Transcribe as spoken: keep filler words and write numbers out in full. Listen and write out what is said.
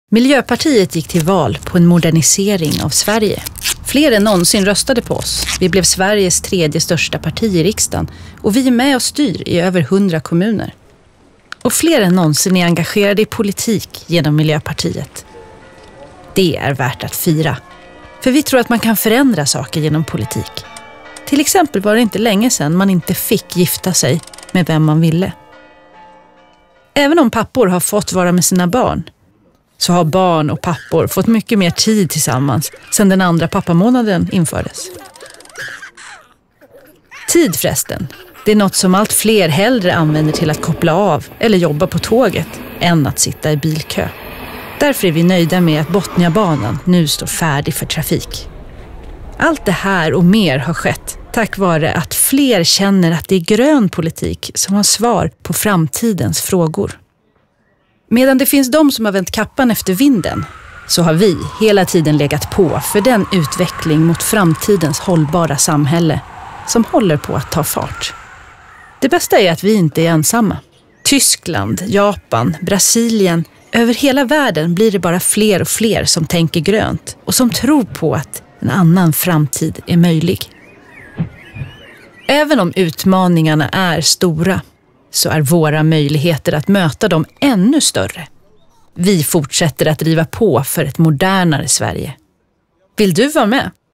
Miljöpartiet gick till val på en modernisering av Sverige. Fler än någonsin röstade på oss. Vi blev Sveriges tredje största parti i riksdagen och vi är med och styr i över hundra kommuner. Och fler än någonsin är engagerade i politik genom Miljöpartiet. Det är värt att fira. För vi tror att man kan förändra saker genom politik. Till exempel var det inte länge sedan man inte fick gifta sig med vem man ville. Även om pappor har fått vara med sina barn, så har barn och pappor fått mycket mer tid tillsammans sedan den andra pappamånaden infördes. Tid förresten, det är något som allt fler hellre använder till att koppla av eller jobba på tåget än att sitta i bilkö. Därför är vi nöjda med att Botniabanan nu står färdig för trafik. Allt det här och mer har skett tack vare att fler känner att det är grön politik som har svar på framtidens frågor. Medan det finns de som har vänt kappan efter vinden, så har vi hela tiden legat på för den utveckling mot framtidens hållbara samhälle som håller på att ta fart. Det bästa är att vi inte är ensamma. Tyskland, Japan, Brasilien, över hela världen blir det bara fler och fler som tänker grönt och som tror på att en annan framtid är möjlig. Även om utmaningarna är stora, så är våra möjligheter att möta dem ännu större. Vi fortsätter att driva på för ett modernare Sverige. Vill du vara med?